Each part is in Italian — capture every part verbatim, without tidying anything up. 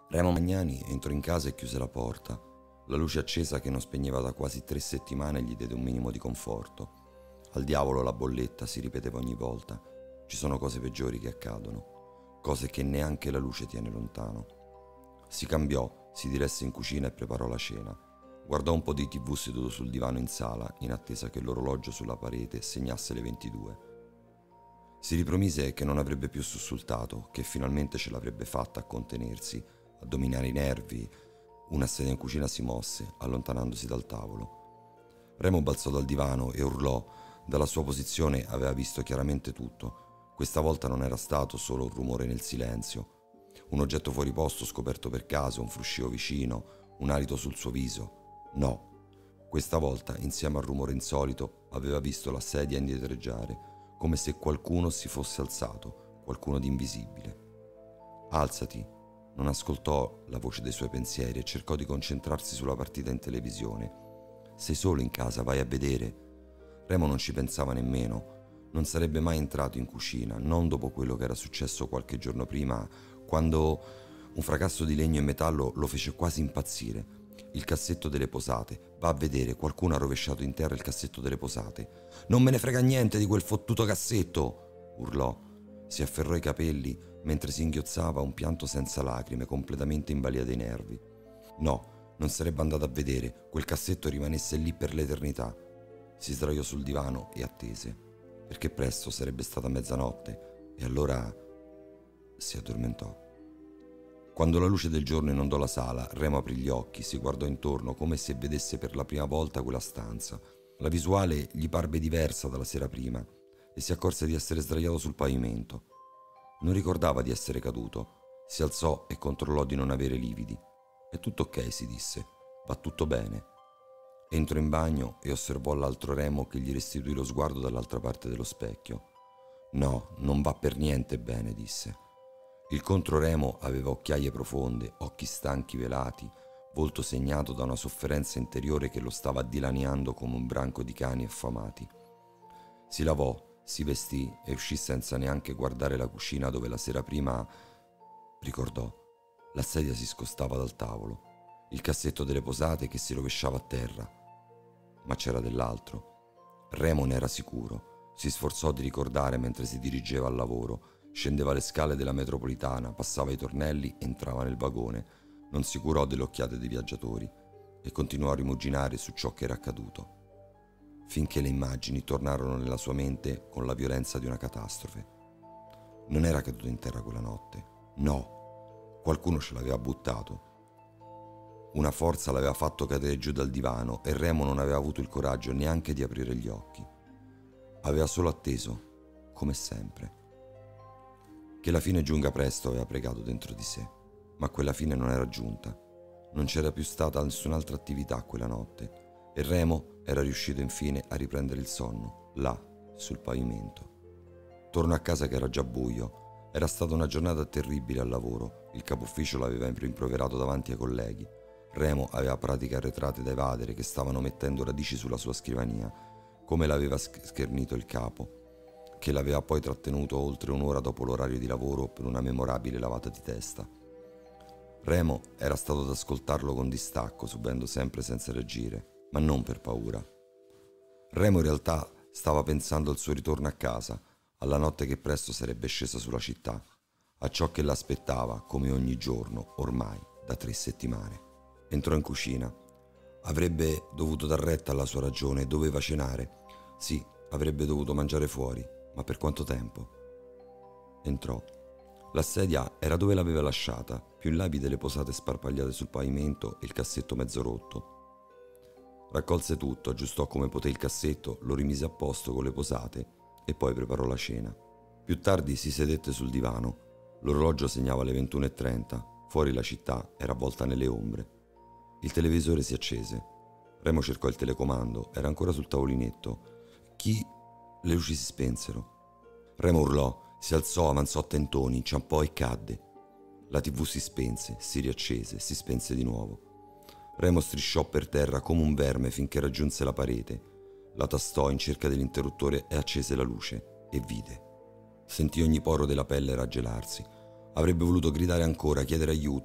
Remo Magnani entrò in casa e chiuse la porta. La luce accesa che non spegneva da quasi tre settimane gli diede un minimo di conforto. Al diavolo la bolletta, si ripeteva ogni volta. Ci sono cose peggiori che accadono, cose che neanche la luce tiene lontano. Si cambiò, si diresse in cucina e preparò la cena. Guardò un po' di tivù seduto sul divano in sala, in attesa che l'orologio sulla parete segnasse le ventidue. Si ripromise che non avrebbe più sussultato, che finalmente ce l'avrebbe fatta a contenersi, a dominare i nervi. Una sedia in cucina si mosse, allontanandosi dal tavolo. Remo balzò dal divano e urlò. Dalla sua posizione aveva visto chiaramente tutto. Questa volta non era stato solo un rumore nel silenzio. Un oggetto fuori posto scoperto per caso, un fruscio vicino, un alito sul suo viso. No, questa volta, insieme al rumore insolito, aveva visto la sedia indietreggiare, come se qualcuno si fosse alzato, qualcuno di invisibile. Alzati, non ascoltò la voce dei suoi pensieri e cercò di concentrarsi sulla partita in televisione. Sei solo in casa, vai a vedere. Remo non ci pensava nemmeno. Non sarebbe mai entrato in cucina, non dopo quello che era successo qualche giorno prima, quando un fracasso di legno e metallo lo fece quasi impazzire. Il cassetto delle posate. Va a vedere, qualcuno ha rovesciato in terra il cassetto delle posate. Non me ne frega niente di quel fottuto cassetto, urlò. Si afferrò i capelli mentre si inghiozzava un pianto senza lacrime, completamente in balia dei nervi. No, non sarebbe andato a vedere, quel cassetto rimanesse lì per l'eternità. Si sdraiò sul divano e attese, perché presto sarebbe stata mezzanotte, e allora si addormentò. Quando la luce del giorno inondò la sala, Remo aprì gli occhi, si guardò intorno come se vedesse per la prima volta quella stanza. La visuale gli parve diversa dalla sera prima e si accorse di essere sdraiato sul pavimento. Non ricordava di essere caduto. Si alzò e controllò di non avere lividi. È tutto ok, si disse. Va tutto bene. Entrò in bagno e osservò l'altro Remo che gli restituì lo sguardo dall'altra parte dello specchio. No, non va per niente bene, disse. Il controremo aveva occhiaie profonde, occhi stanchi velati, volto segnato da una sofferenza interiore che lo stava dilaniando come un branco di cani affamati. Si lavò, si vestì e uscì senza neanche guardare la cucina dove la sera prima, ricordò, la sedia si scostava dal tavolo, il cassetto delle posate che si rovesciava a terra. Ma c'era dell'altro. Remo ne era sicuro. Si sforzò di ricordare mentre si dirigeva al lavoro. Scendeva le scale della metropolitana, passava i tornelli, entrava nel vagone. Non si curò delle occhiate dei viaggiatori e continuò a rimuginare su ciò che era accaduto, finché le immagini tornarono nella sua mente con la violenza di una catastrofe. Non era caduto in terra quella notte. No, qualcuno ce l'aveva buttato. Una forza l'aveva fatto cadere giù dal divano e Remo non aveva avuto il coraggio neanche di aprire gli occhi. Aveva solo atteso, come sempre. Che la fine giunga presto aveva pregato dentro di sé, ma quella fine non era giunta. Non c'era più stata nessun'altra attività quella notte e Remo era riuscito infine a riprendere il sonno, là, sul pavimento. Tornò a casa che era già buio. Era stata una giornata terribile al lavoro. Il capo ufficio l'aveva rimproverato davanti ai colleghi. Remo aveva pratiche arretrate da evadere che stavano mettendo radici sulla sua scrivania, come l'aveva schernito il capo, che l'aveva poi trattenuto oltre un'ora dopo l'orario di lavoro per una memorabile lavata di testa. Remo era stato ad ascoltarlo con distacco, subendo sempre senza reagire, ma non per paura. Remo in realtà stava pensando al suo ritorno a casa, alla notte che presto sarebbe scesa sulla città, a ciò che l'aspettava come ogni giorno, ormai da tre settimane. Entrò in cucina. Avrebbe dovuto dar retta alla sua ragione, doveva cenare. Sì, avrebbe dovuto mangiare fuori. Ma per quanto tempo? Entrò. La sedia era dove l'aveva lasciata, più in là vide le posate sparpagliate sul pavimento e il cassetto mezzo rotto. Raccolse tutto, aggiustò come poté il cassetto, lo rimise a posto con le posate e poi preparò la cena. Più tardi si sedette sul divano. L'orologio segnava le ventuno e trenta. Fuori la città era avvolta nelle ombre. Il televisore si accese. Remo cercò il telecomando, era ancora sul tavolinetto. Chi... Le luci si spensero. Remo urlò, si alzò, avanzò a tentoni, inciampò e cadde. La tivù si spense, si riaccese, si spense di nuovo. Remo strisciò per terra come un verme finché raggiunse la parete. La tastò in cerca dell'interruttore e accese la luce, e vide. Sentì ogni poro della pelle raggelarsi. Avrebbe voluto gridare ancora, chiedere aiuto,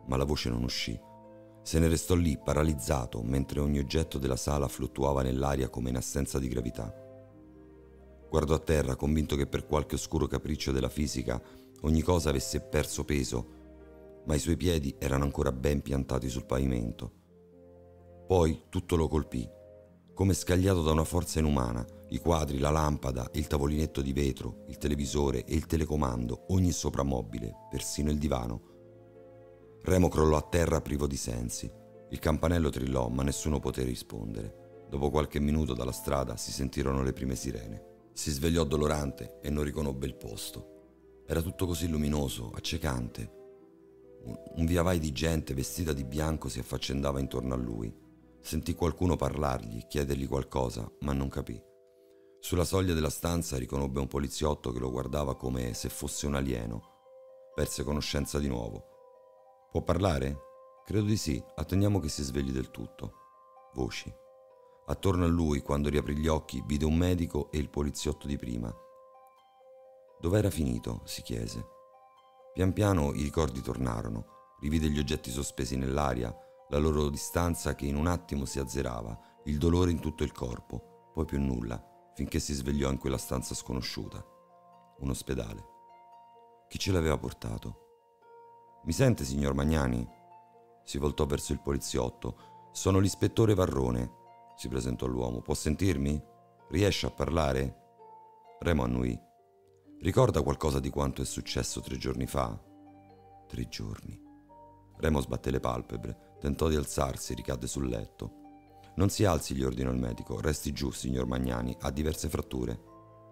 ma la voce non uscì. Se ne restò lì, paralizzato, mentre ogni oggetto della sala fluttuava nell'aria come in assenza di gravità. Guardò a terra, convinto che per qualche oscuro capriccio della fisica ogni cosa avesse perso peso, ma i suoi piedi erano ancora ben piantati sul pavimento. Poi tutto lo colpì, come scagliato da una forza inumana: i quadri, la lampada, il tavolinetto di vetro, il televisore e il telecomando, ogni soprammobile, persino il divano. Remo crollò a terra privo di sensi. Il campanello trillò, ma nessuno poté rispondere. Dopo qualche minuto dalla strada si sentirono le prime sirene. Si svegliò dolorante e non riconobbe il posto. Era tutto così luminoso, accecante. Un, un via vai di gente vestita di bianco si affaccendava intorno a lui. Sentì qualcuno parlargli, chiedergli qualcosa, ma non capì. Sulla soglia della stanza riconobbe un poliziotto che lo guardava come se fosse un alieno. Perse conoscenza di nuovo. «Può parlare?» «Credo di sì, attendiamo che si svegli del tutto». Voci. Attorno a lui, quando riaprì gli occhi, vide un medico e il poliziotto di prima. Dov'era finito? Si chiese. Pian piano i ricordi tornarono. Rivide gli oggetti sospesi nell'aria, la loro distanza che in un attimo si azzerava, il dolore in tutto il corpo, poi più nulla, finché si svegliò in quella stanza sconosciuta. Un ospedale. Chi ce l'aveva portato? «Mi sente, signor Magnani?» Si voltò verso il poliziotto. «Sono l'ispettore Varrone», si presentò l'uomo. «Può sentirmi? Riesce a parlare?» Remo annuì. «Ricorda qualcosa di quanto è successo tre giorni fa?» Tre giorni. Remo sbatté le palpebre, tentò di alzarsi e ricadde sul letto. «Non si alzi», gli ordinò il medico. «Resti giù, signor Magnani, ha diverse fratture».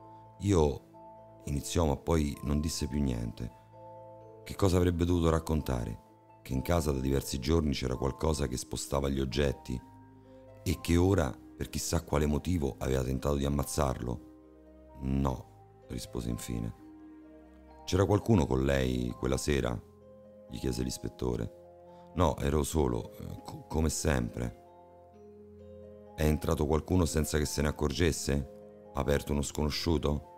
«Io...» iniziò, ma poi non disse più niente. Che cosa avrebbe dovuto raccontare? Che in casa da diversi giorni c'era qualcosa che spostava gli oggetti e che ora, per chissà quale motivo, aveva tentato di ammazzarlo? No, rispose infine. C'era qualcuno con lei quella sera? Gli chiese l'ispettore. No, ero solo, co- come sempre. È entrato qualcuno senza che se ne accorgesse? Ha aperto uno sconosciuto?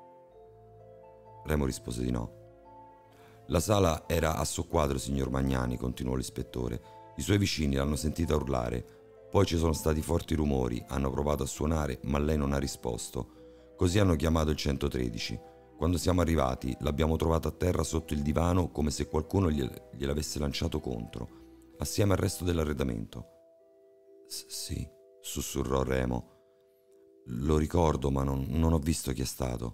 Remo rispose di no. La sala era a soqquadro, signor Magnani, continuò l'ispettore. I suoi vicini l'hanno sentita urlare. Poi ci sono stati forti rumori, hanno provato a suonare, ma lei non ha risposto. Così hanno chiamato il centotredici. Quando siamo arrivati, l'abbiamo trovata a terra sotto il divano come se qualcuno gliel- gliel'avesse lanciato contro, assieme al resto dell'arredamento. S- sì, sussurrò Remo. Lo ricordo, ma non, non ho visto chi è stato.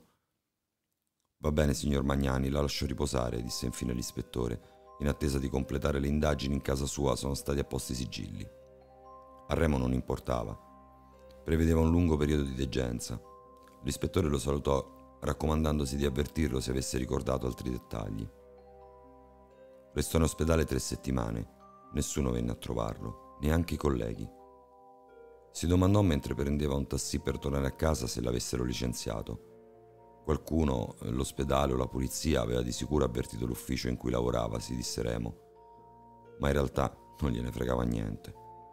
Va bene, signor Magnani, la lascio riposare, disse infine l'ispettore. In attesa di completare le indagini in casa sua sono stati apposti sigilli. A Remo non importava. Prevedeva un lungo periodo di degenza. L'ispettore lo salutò, raccomandandosi di avvertirlo se avesse ricordato altri dettagli. Restò in ospedale tre settimane. Nessuno venne a trovarlo, neanche i colleghi. Si domandò mentre prendeva un taxi per tornare a casa se l'avessero licenziato. Qualcuno, l'ospedale o la polizia, aveva di sicuro avvertito l'ufficio in cui lavorava, si disse Remo. Ma in realtà non gliene fregava niente.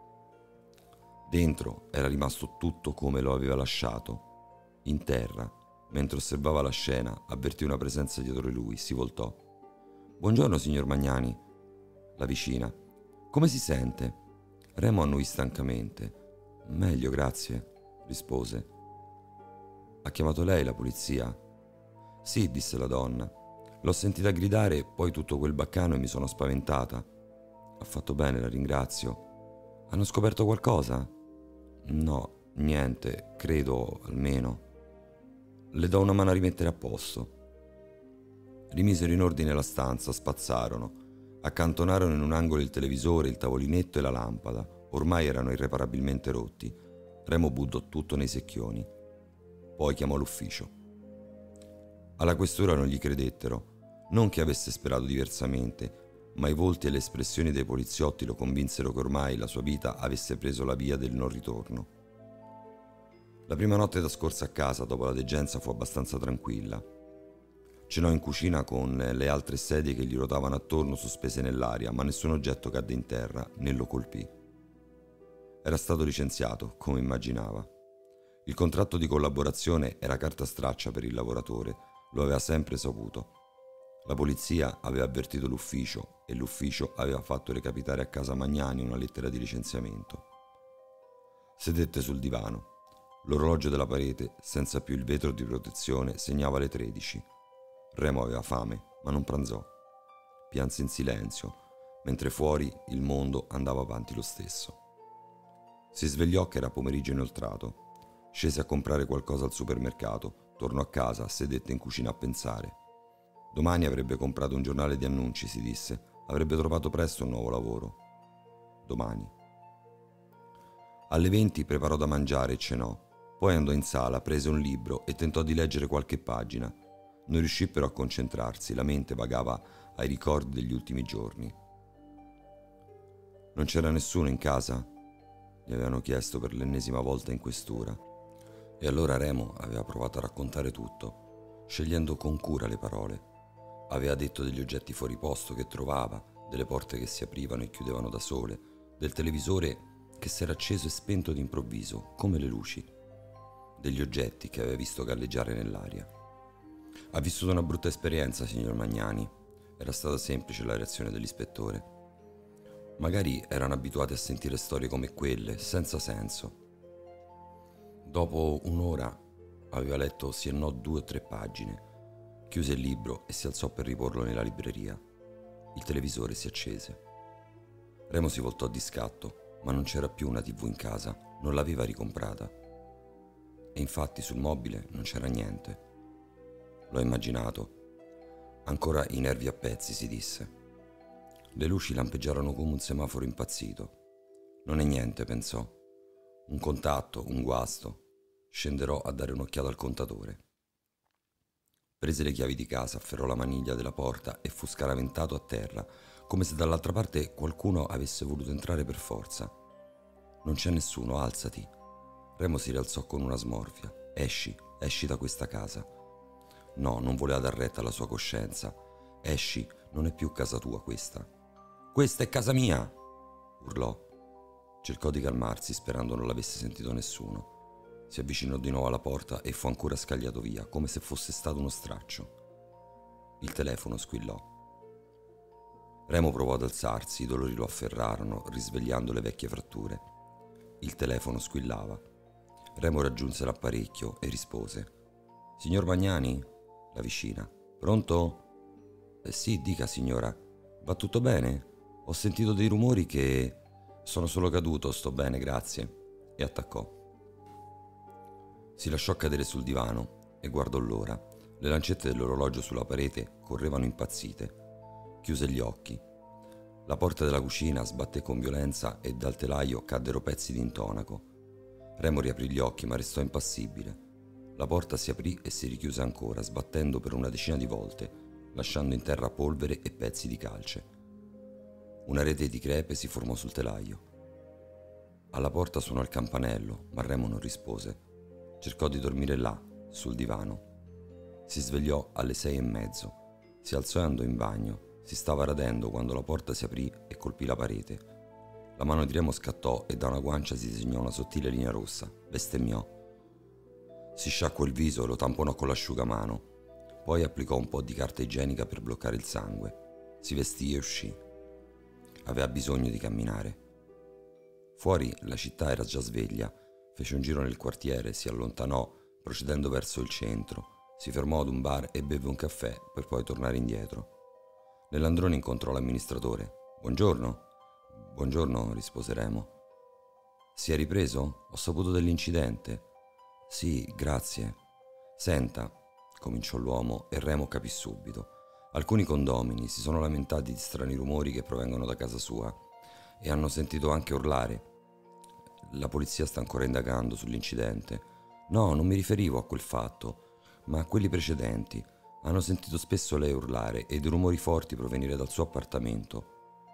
Dentro era rimasto tutto come lo aveva lasciato. In terra, mentre osservava la scena, avvertì una presenza dietro di lui, si voltò. «Buongiorno, signor Magnani». La vicina. «Come si sente?» Remo annuì stancamente. «Meglio, grazie», rispose. «Ha chiamato lei la polizia?» «Sì», disse la donna. «L'ho sentita gridare, poi tutto quel baccano e mi sono spaventata». «Ha fatto bene, la ringrazio». «Hanno scoperto qualcosa?» «No, niente, credo, almeno». «Le do una mano a rimettere a posto». Rimisero in ordine la stanza, spazzarono. Accantonarono in un angolo il televisore, il tavolinetto e la lampada. Ormai erano irreparabilmente rotti. Remo buttò tutto nei secchioni. Poi chiamò l'ufficio. Alla questura non gli credettero, non che avesse sperato diversamente, ma i volti e le espressioni dei poliziotti lo convinsero che ormai la sua vita avesse preso la via del non ritorno. La prima notte trascorsa a casa dopo la degenza fu abbastanza tranquilla. Cenò in cucina con le altre sedie che gli rotavano attorno sospese nell'aria, ma nessun oggetto cadde in terra né lo colpì. Era stato licenziato, come immaginava. Il contratto di collaborazione era carta straccia per il lavoratore, lo aveva sempre saputo. La polizia aveva avvertito l'ufficio e l'ufficio aveva fatto recapitare a casa Magnani una lettera di licenziamento. Sedette sul divano. L'orologio della parete, senza più il vetro di protezione, segnava le tredici. Remo aveva fame, ma non pranzò. Pianse in silenzio, mentre fuori il mondo andava avanti lo stesso. Si svegliò che era pomeriggio inoltrato. Scese a comprare qualcosa al supermercato, tornò a casa, sedette in cucina a pensare. Domani avrebbe comprato un giornale di annunci, si disse. Avrebbe trovato presto un nuovo lavoro. Domani. Alle venti preparò da mangiare e cenò. Poi andò in sala, prese un libro e tentò di leggere qualche pagina. Non riuscì però a concentrarsi, la mente vagava ai ricordi degli ultimi giorni. Non c'era nessuno in casa? Gli avevano chiesto per l'ennesima volta in questura. E allora Remo aveva provato a raccontare tutto, scegliendo con cura le parole. Aveva detto degli oggetti fuori posto che trovava, delle porte che si aprivano e chiudevano da sole, del televisore che si era acceso e spento d'improvviso, come le luci, degli oggetti che aveva visto galleggiare nell'aria. Ha vissuto una brutta esperienza, signor Magnani. Era stata semplice la reazione dell'ispettore. Magari erano abituati a sentire storie come quelle, senza senso. Dopo un'ora aveva letto sì e no due o tre pagine. Chiuse il libro e si alzò per riporlo nella libreria. Il televisore si accese. Remo si voltò di scatto, ma non c'era più una tivù in casa, non l'aveva ricomprata. E infatti sul mobile non c'era niente. L'ho immaginato. Ancora i nervi a pezzi, si disse. Le luci lampeggiarono come un semaforo impazzito. Non è niente, pensò. Un contatto, un guasto. Scenderò a dare un'occhiata al contatore. Prese le chiavi di casa, afferrò la maniglia della porta e fu scaraventato a terra, come se dall'altra parte qualcuno avesse voluto entrare per forza. Non c'è nessuno, alzati. Remo si rialzò con una smorfia. Esci, esci da questa casa. No, non voleva dar retta alla sua coscienza. Esci, non è più casa tua questa. Questa è casa mia! Urlò. Cercò di calmarsi, sperando non l'avesse sentito nessuno. Si avvicinò di nuovo alla porta e fu ancora scagliato via, come se fosse stato uno straccio. Il telefono squillò. Remo provò ad alzarsi, i dolori lo afferrarono, risvegliando le vecchie fratture. Il telefono squillava. Remo raggiunse l'apparecchio e rispose. Signor Magnani? La vicina. Pronto? Eh sì, dica signora. Va tutto bene? Ho sentito dei rumori che... Sono solo caduto, sto bene, grazie. E attaccò. Si lasciò cadere sul divano e guardò l'ora. Le lancette dell'orologio sulla parete correvano impazzite. Chiuse gli occhi. La porta della cucina sbatté con violenza e dal telaio caddero pezzi di intonaco. Remo riaprì gli occhi ma restò impassibile. La porta si aprì e si richiuse ancora, sbattendo per una decina di volte, lasciando in terra polvere e pezzi di calce. Una rete di crepe si formò sul telaio. Alla porta suonò il campanello, ma Remo non rispose. Cercò di dormire là, sul divano. Si svegliò alle sei e mezzo. Si alzò e andò in bagno. Si stava radendo quando la porta si aprì e colpì la parete. La mano di Remo scattò e da una guancia si disegnò una sottile linea rossa. Bestemmiò. Si sciacquò il viso e lo tamponò con l'asciugamano. Poi applicò un po' di carta igienica per bloccare il sangue. Si vestì e uscì. Aveva bisogno di camminare. Fuori la città era già sveglia. Fece un giro nel quartiere, si allontanò, procedendo verso il centro. Si fermò ad un bar e beve un caffè, per poi tornare indietro. Nell'androne incontrò l'amministratore. «Buongiorno?» «Buongiorno», rispose Remo. «Si è ripreso? Ho saputo dell'incidente». «Sì, grazie». «Senta», cominciò l'uomo e Remo capì subito. Alcuni condomini si sono lamentati di strani rumori che provengono da casa sua e hanno sentito anche urlare. La polizia sta ancora indagando sull'incidente. No, non mi riferivo a quel fatto, ma a quelli precedenti. Hanno sentito spesso lei urlare e dei rumori forti provenire dal suo appartamento.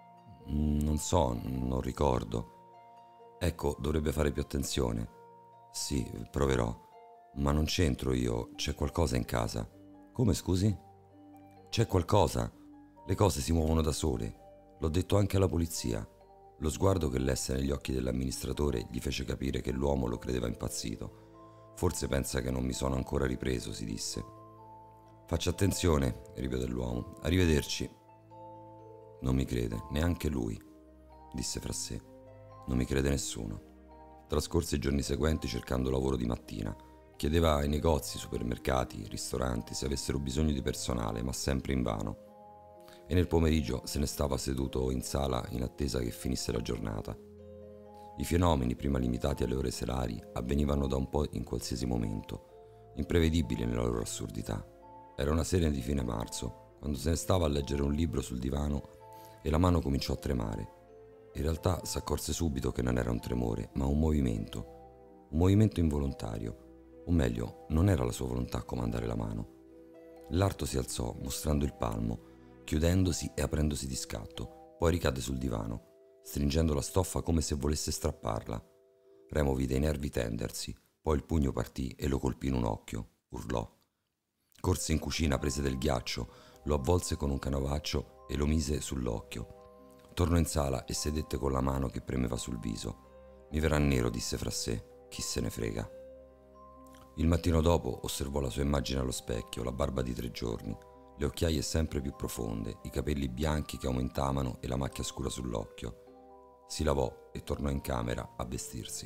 Non so, non ricordo. Ecco, dovrebbe fare più attenzione. Sì, proverò. Ma non c'entro io, c'è qualcosa in casa. Come, scusi? C'è qualcosa. Le cose si muovono da sole. L'ho detto anche alla polizia. Lo sguardo che lesse negli occhi dell'amministratore gli fece capire che l'uomo lo credeva impazzito. Forse pensa che non mi sono ancora ripreso, si disse. Faccia attenzione, ripeté l'uomo. Arrivederci. Non mi crede, neanche lui, disse fra sé. Non mi crede nessuno. Trascorse i giorni seguenti cercando lavoro di mattina. Chiedeva ai negozi, supermercati, ristoranti se avessero bisogno di personale, ma sempre invano. E nel pomeriggio se ne stava seduto in sala in attesa che finisse la giornata. I fenomeni, prima limitati alle ore serali, avvenivano da un po' in qualsiasi momento, imprevedibili nella loro assurdità. Era una sera di fine marzo, quando se ne stava a leggere un libro sul divano e la mano cominciò a tremare. In realtà s'accorse subito che non era un tremore, ma un movimento, un movimento involontario, o meglio, non era la sua volontà a comandare la mano. L'arto si alzò, mostrando il palmo, chiudendosi e aprendosi di scatto, poi ricadde sul divano, stringendo la stoffa come se volesse strapparla. Remo vide i nervi tendersi, poi il pugno partì e lo colpì in un occhio, urlò. Corse in cucina, prese del ghiaccio, lo avvolse con un canovaccio e lo mise sull'occhio. Tornò in sala e sedette con la mano che premeva sul viso. Mi verrà nero, disse fra sé, chi se ne frega. Il mattino dopo osservò la sua immagine allo specchio, la barba di tre giorni, le occhiaie sempre più profonde, i capelli bianchi che aumentavano e la macchia scura sull'occhio. Si lavò e tornò in camera a vestirsi.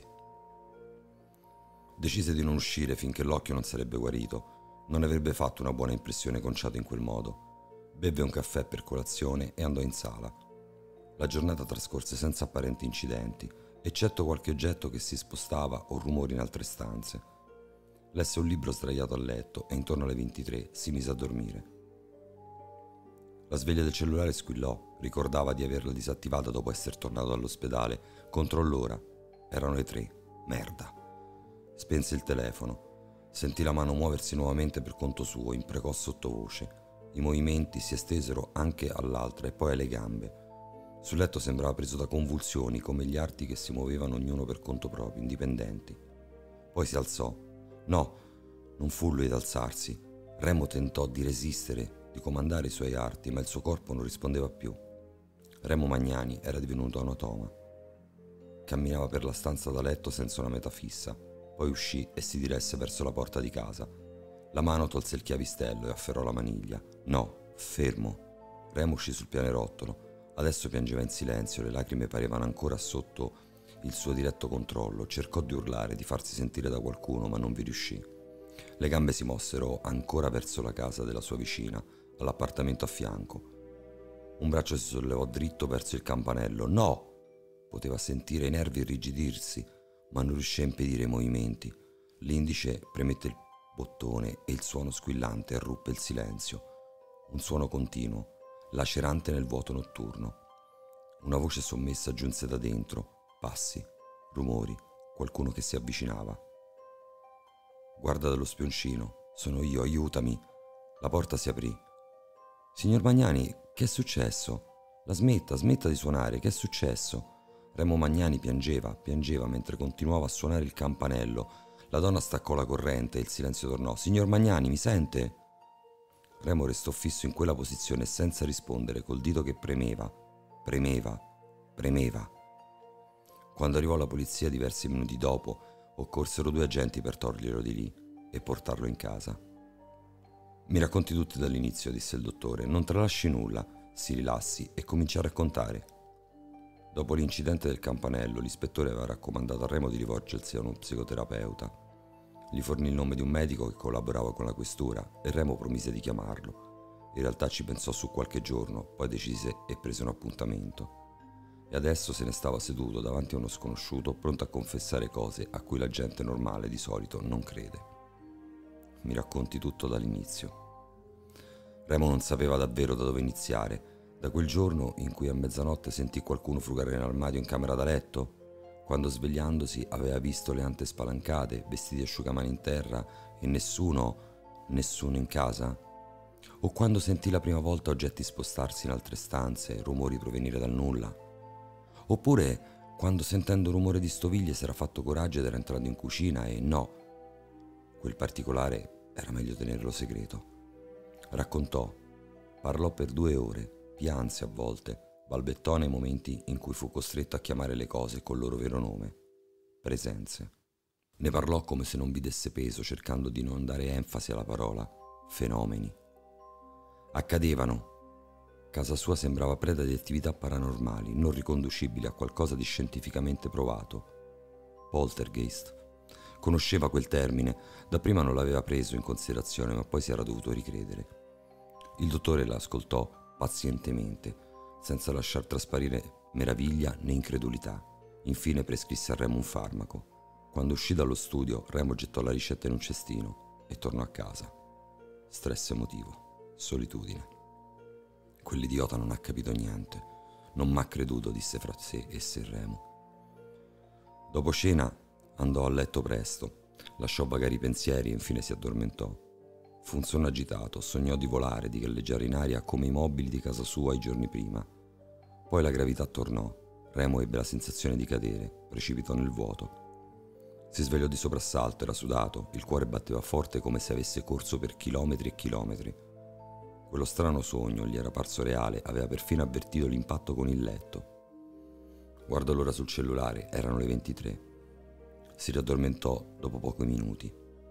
Decise di non uscire finché l'occhio non sarebbe guarito. Non avrebbe fatto una buona impressione conciato in quel modo. Bevve un caffè per colazione e andò in sala. La giornata trascorse senza apparenti incidenti, eccetto qualche oggetto che si spostava o rumori in altre stanze. Lesse un libro sdraiato a letto e intorno alle ventitré si mise a dormire. La sveglia del cellulare squillò, ricordava di averla disattivata dopo essere tornato dall'ospedale. Controllò l'ora. Erano le tre. Merda. Spense il telefono. Sentì la mano muoversi nuovamente per conto suo, imprecò sottovoce. I movimenti si estesero anche all'altra e poi alle gambe. Sul letto sembrava preso da convulsioni, come gli arti che si muovevano ognuno per conto proprio, indipendenti. Poi si alzò. No, non fu lui ad alzarsi. Remo tentò di resistere, di comandare i suoi arti, ma il suo corpo non rispondeva più. Remo Magnani era divenuto anatoma. Camminava per la stanza da letto senza una meta fissa. Poi uscì e si diresse verso la porta di casa. La mano tolse il chiavistello e afferrò la maniglia. No, fermo. Remo uscì sul pianerottolo. Adesso piangeva in silenzio, le lacrime parevano ancora sotto il suo diretto controllo. Cercò di urlare, di farsi sentire da qualcuno, ma non vi riuscì. Le gambe si mossero ancora verso la casa della sua vicina, all'appartamento a fianco. Un braccio si sollevò dritto verso il campanello. No! Poteva sentire i nervi irrigidirsi, ma non riuscì a impedire i movimenti. L'indice premette il bottone e il suono squillante irruppe il silenzio. Un suono continuo, lacerante nel vuoto notturno. Una voce sommessa giunse da dentro, passi, rumori, qualcuno che si avvicinava. Guarda dallo spioncino, sono io, aiutami. La porta si aprì. Signor Magnani, che è successo? La smetta, smetta di suonare, che è successo? Remo Magnani piangeva, piangeva mentre continuava a suonare il campanello. La donna staccò la corrente e il silenzio tornò. Signor Magnani, mi sente? Remo restò fisso in quella posizione senza rispondere, col dito che premeva, premeva, premeva. Quando arrivò la polizia diversi minuti dopo, occorsero due agenti per toglierlo di lì e portarlo in casa. Mi racconti tutto dall'inizio, disse il dottore. Non tralasci nulla, si rilassi e cominci a raccontare. Dopo l'incidente del campanello, l'ispettore aveva raccomandato a Remo di rivolgersi a uno psicoterapeuta. Gli fornì il nome di un medico che collaborava con la questura e Remo promise di chiamarlo. In realtà ci pensò su qualche giorno, poi decise e prese un appuntamento. E adesso se ne stava seduto davanti a uno sconosciuto, pronto a confessare cose a cui la gente normale di solito non crede. Mi racconti tutto dall'inizio. Remo non sapeva davvero da dove iniziare. Da quel giorno in cui a mezzanotte sentì qualcuno frugare nell'armadio in camera da letto, quando svegliandosi aveva visto le ante spalancate, vestiti asciugamani in terra e nessuno, nessuno in casa, o quando sentì la prima volta oggetti spostarsi in altre stanze, rumori provenire dal nulla, oppure quando sentendo un rumore di stoviglie si era fatto coraggio ed era entrato in cucina e no, quel particolare era meglio tenerlo segreto. Raccontò, parlò per due ore, pianse a volte, balbettò nei momenti in cui fu costretto a chiamare le cose col loro vero nome, presenze. Ne parlò come se non vi desse peso, cercando di non dare enfasi alla parola, fenomeni, Accadevano. Casa sua sembrava preda di attività paranormali, non riconducibili a qualcosa di scientificamente provato. Poltergeist. Conosceva quel termine, dapprima non l'aveva preso in considerazione, ma poi si era dovuto ricredere. Il dottore l'ascoltò pazientemente, senza lasciar trasparire meraviglia né incredulità. Infine prescrisse a Remo un farmaco. Quando uscì dallo studio, Remo gettò la ricetta in un cestino e tornò a casa. Stress emotivo, solitudine. Quell'idiota non ha capito niente. Non m'ha creduto, disse fra sé e sé Remo. Dopo cena andò a letto presto, lasciò vagare i pensieri e infine si addormentò. Fu un sonno agitato, sognò di volare, di galleggiare in aria come i mobili di casa sua i giorni prima. Poi la gravità tornò. Remo ebbe la sensazione di cadere, precipitò nel vuoto. Si svegliò di soprassalto, era sudato, il cuore batteva forte come se avesse corso per chilometri e chilometri. Quello strano sogno gli era parso reale, aveva perfino avvertito l'impatto con il letto. Guardò l'ora sul cellulare, erano le ventitré. Si riaddormentò dopo pochi minuti.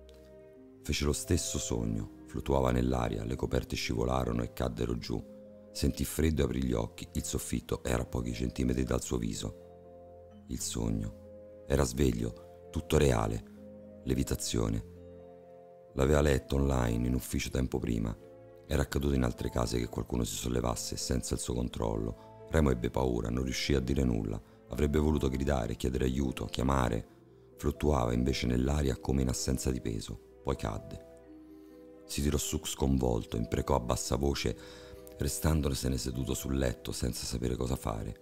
Fece lo stesso sogno, fluttuava nell'aria, le coperte scivolarono e caddero giù. Sentì freddo e aprì gli occhi, il soffitto era a pochi centimetri dal suo viso. Il sogno. Era sveglio, tutto reale, levitazione. L'aveva letto online in ufficio tempo prima. Era accaduto in altre case che qualcuno si sollevasse senza il suo controllo. Remo ebbe paura, non riuscì a dire nulla. Avrebbe voluto gridare, chiedere aiuto, chiamare. Fluttuava invece nell'aria come in assenza di peso. Poi cadde. Si tirò su sconvolto, imprecò a bassa voce, restandosene seduto sul letto senza sapere cosa fare.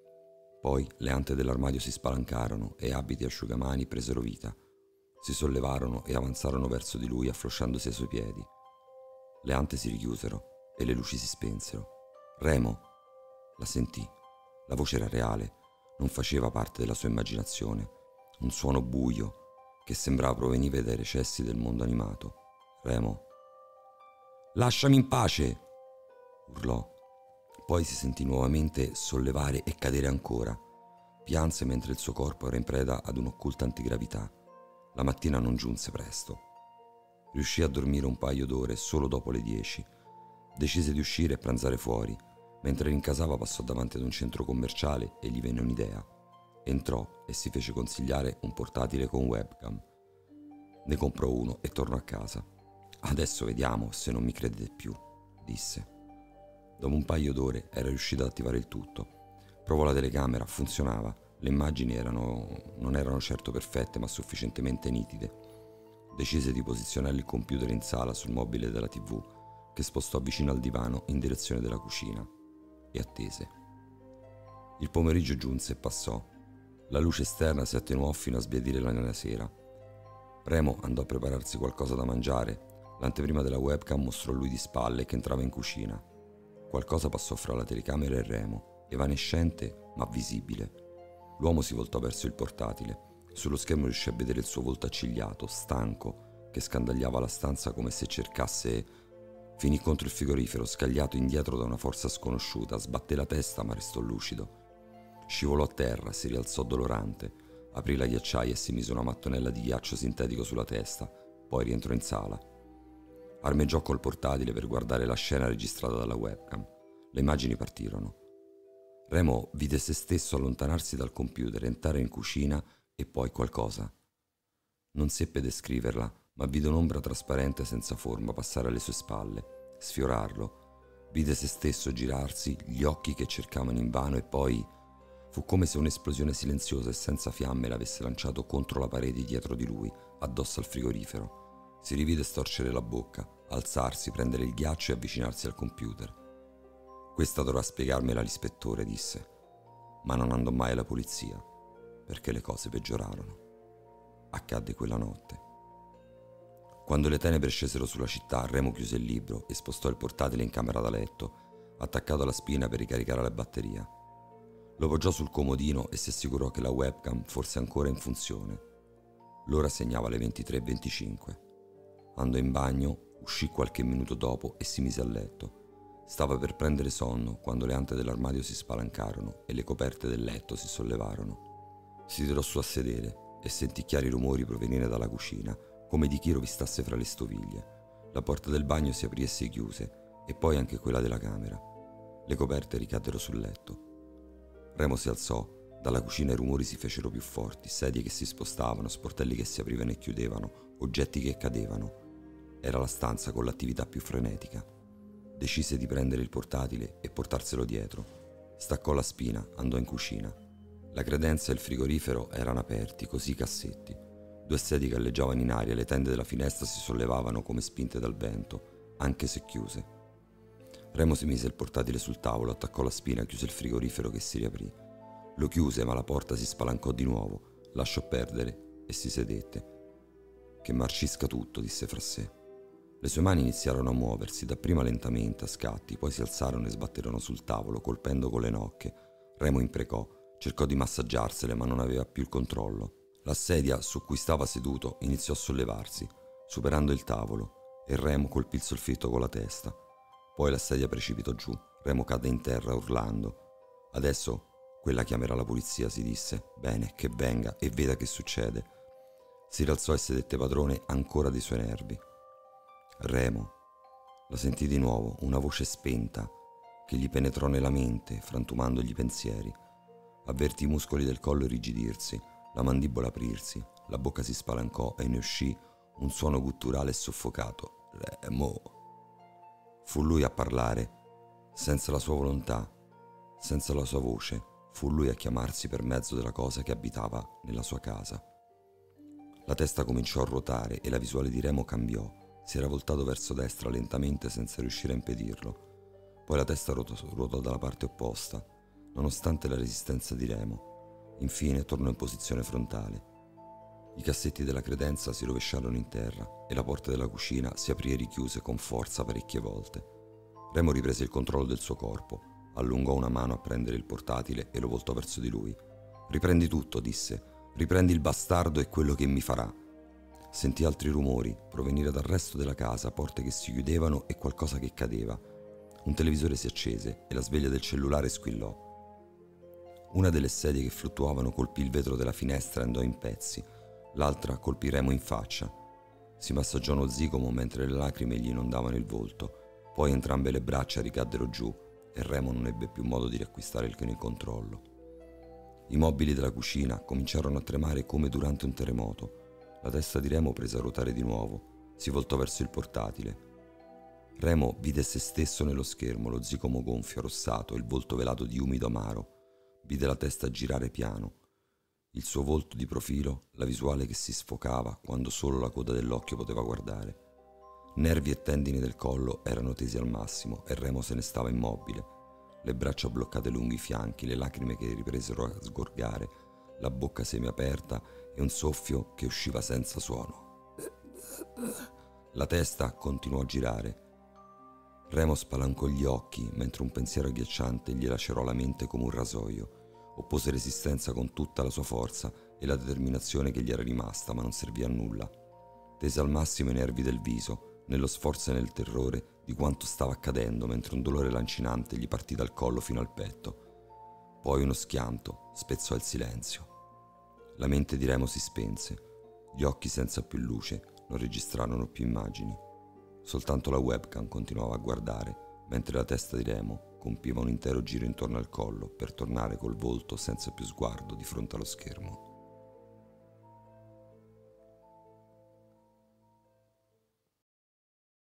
Poi le ante dell'armadio si spalancarono e abiti asciugamani presero vita. Si sollevarono e avanzarono verso di lui afflosciandosi ai suoi piedi. Le ante si richiusero e le luci si spensero. Remo la sentì. La voce era reale, non faceva parte della sua immaginazione. Un suono buio che sembrava provenire dai recessi del mondo animato. Remo. «Lasciami in pace!» urlò. Poi si sentì nuovamente sollevare e cadere ancora. Pianse mentre il suo corpo era in preda ad un'occulta antigravità. La mattina non giunse presto. Riuscì a dormire un paio d'ore solo dopo le dieci. Decise di uscire e pranzare fuori. Mentre rincasava passò davanti ad un centro commerciale e gli venne un'idea. Entrò e si fece consigliare un portatile con webcam. Ne comprò uno e tornò a casa. «Adesso vediamo se non mi credete più», disse. Dopo un paio d'ore era riuscito ad attivare il tutto. Provò la telecamera, funzionava. Le immagini erano, non erano certo perfette, ma sufficientemente nitide. Decise di posizionare il computer in sala sul mobile della tivù, che spostò vicino al divano in direzione della cucina, e attese. Il pomeriggio giunse e passò. La luce esterna si attenuò fino a sbiadire la nera sera. Remo andò a prepararsi qualcosa da mangiare. L'anteprima della webcam mostrò lui di spalle che entrava in cucina. Qualcosa passò fra la telecamera e Remo, evanescente ma visibile. L'uomo si voltò verso il portatile. Sullo schermo riuscì a vedere il suo volto accigliato, stanco, che scandagliava la stanza come se cercasse. Finì contro il frigorifero, scagliato indietro da una forza sconosciuta, sbatté la testa ma restò lucido. Scivolò a terra, si rialzò dolorante, aprì la ghiacciaia e si mise una mattonella di ghiaccio sintetico sulla testa, poi rientrò in sala. Armeggiò col portatile per guardare la scena registrata dalla webcam. Le immagini partirono. Remo vide se stesso allontanarsi dal computer, entrare in cucina e poi qualcosa. Non seppe descriverla, ma vide un'ombra trasparente senza forma passare alle sue spalle, sfiorarlo. Vide se stesso girarsi, gli occhi che cercavano invano e poi fu come se un'esplosione silenziosa e senza fiamme l'avesse lanciato contro la parete dietro di lui, addosso al frigorifero. Si rivide storcere la bocca, alzarsi, prendere il ghiaccio e avvicinarsi al computer. «Questa dovrà spiegarmela l'ispettore», disse, ma non andò mai alla polizia, perché le cose peggiorarono. Accadde quella notte. Quando le tenebre scesero sulla città, Remo chiuse il libro e spostò il portatile in camera da letto, attaccato alla spina per ricaricare la batteria. Lo poggiò sul comodino e si assicurò che la webcam fosse ancora in funzione. L'ora segnava le ventitré e venticinque. Andò in bagno, uscì qualche minuto dopo e si mise a letto. Stava per prendere sonno quando le ante dell'armadio si spalancarono e le coperte del letto si sollevarono. Si tirò su a sedere e sentì chiari rumori provenire dalla cucina, come di chi rovistasse fra le stoviglie. La porta del bagno si aprì e si chiuse e poi anche quella della camera. Le coperte ricaddero sul letto. Remo si alzò, dalla cucina i rumori si fecero più forti, sedie che si spostavano, sportelli che si aprivano e chiudevano, oggetti che cadevano. Era la stanza con l'attività più frenetica. Decise di prendere il portatile e portarselo dietro. Staccò la spina, andò in cucina. La credenza e il frigorifero erano aperti, così i cassetti. Due sedie galleggiavano in aria e le tende della finestra si sollevavano come spinte dal vento, anche se chiuse. Remo si mise il portatile sul tavolo, attaccò la spina, chiuse il frigorifero che si riaprì. Lo chiuse, ma la porta si spalancò di nuovo, lasciò perdere e si sedette. Che marcisca tutto, disse fra sé. Le sue mani iniziarono a muoversi, dapprima lentamente, a scatti, poi si alzarono e sbatterono sul tavolo, colpendo con le nocche. Remo imprecò, cercò di massaggiarsele, ma non aveva più il controllo. La sedia su cui stava seduto iniziò a sollevarsi, superando il tavolo, e Remo colpì il soffitto con la testa. Poi la sedia precipitò giù, Remo cadde in terra urlando. Adesso quella chiamerà la polizia, si disse. Bene, che venga e veda che succede. Si rialzò e sedette padrone ancora dei suoi nervi. Remo. La sentì di nuovo, una voce spenta che gli penetrò nella mente, frantumandogli i pensieri. Avvertì i muscoli del collo irrigidirsi, la mandibola aprirsi, la bocca si spalancò e ne uscì un suono gutturale e soffocato. Remo. Fu lui a parlare, senza la sua volontà, senza la sua voce. Fu lui a chiamarsi per mezzo della cosa che abitava nella sua casa. La testa cominciò a ruotare e la visuale di Remo cambiò. Si era voltato verso destra lentamente senza riuscire a impedirlo. Poi la testa ruotò, ruotò dalla parte opposta, nonostante la resistenza di Remo. Infine tornò in posizione frontale. I cassetti della credenza si rovesciarono in terra e la porta della cucina si aprì e richiuse con forza parecchie volte. Remo riprese il controllo del suo corpo, allungò una mano a prendere il portatile e lo voltò verso di lui. «Riprendi tutto», disse. «Riprendi il bastardo e quello che mi farà». Sentì altri rumori provenire dal resto della casa, porte che si chiudevano e qualcosa che cadeva. Un televisore si accese e la sveglia del cellulare squillò. Una delle sedie che fluttuavano colpì il vetro della finestra e andò in pezzi. L'altra colpì Remo in faccia. Si massaggiò uno zigomo mentre le lacrime gli inondavano il volto. Poi entrambe le braccia ricaddero giù e Remo non ebbe più modo di riacquistare il controllo. I mobili della cucina cominciarono a tremare come durante un terremoto. La testa di Remo prese a ruotare di nuovo. Si voltò verso il portatile. Remo vide se stesso nello schermo, lo zigomo gonfio, arrossato, il volto velato di umido amaro. Vide la testa girare piano. Il suo volto di profilo, la visuale che si sfocava quando solo la coda dell'occhio poteva guardare. Nervi e tendini del collo erano tesi al massimo e Remo se ne stava immobile, le braccia bloccate lungo i fianchi, le lacrime che ripresero a sgorgare, la bocca semiaperta e un soffio che usciva senza suono. La testa continuò a girare. Remo spalancò gli occhi mentre un pensiero agghiacciante gli lacerò la mente come un rasoio. Oppose resistenza con tutta la sua forza e la determinazione che gli era rimasta, ma non servì a nulla. Tese al massimo i nervi del viso, nello sforzo e nel terrore di quanto stava accadendo, mentre un dolore lancinante gli partì dal collo fino al petto. Poi uno schianto spezzò il silenzio. La mente di Remo si spense. Gli occhi senza più luce non registrarono più immagini. Soltanto la webcam continuava a guardare, mentre la testa di Remo compiva un intero giro intorno al collo per tornare col volto senza più sguardo di fronte allo schermo.